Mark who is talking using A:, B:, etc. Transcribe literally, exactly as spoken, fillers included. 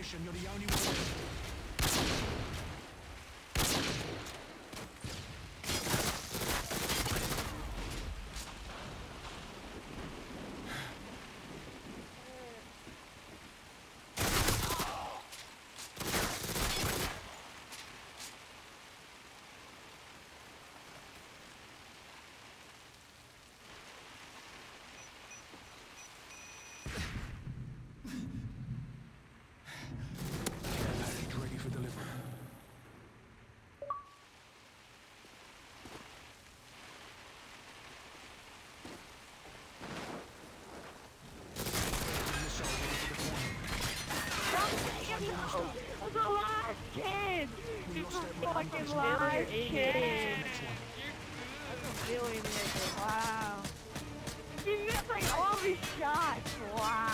A: mission. You're the only one. Ready for delivery.
B: The last kid! It's a fucking last kid! I'm feeling it. Wow. You missed like all these shots. Wow.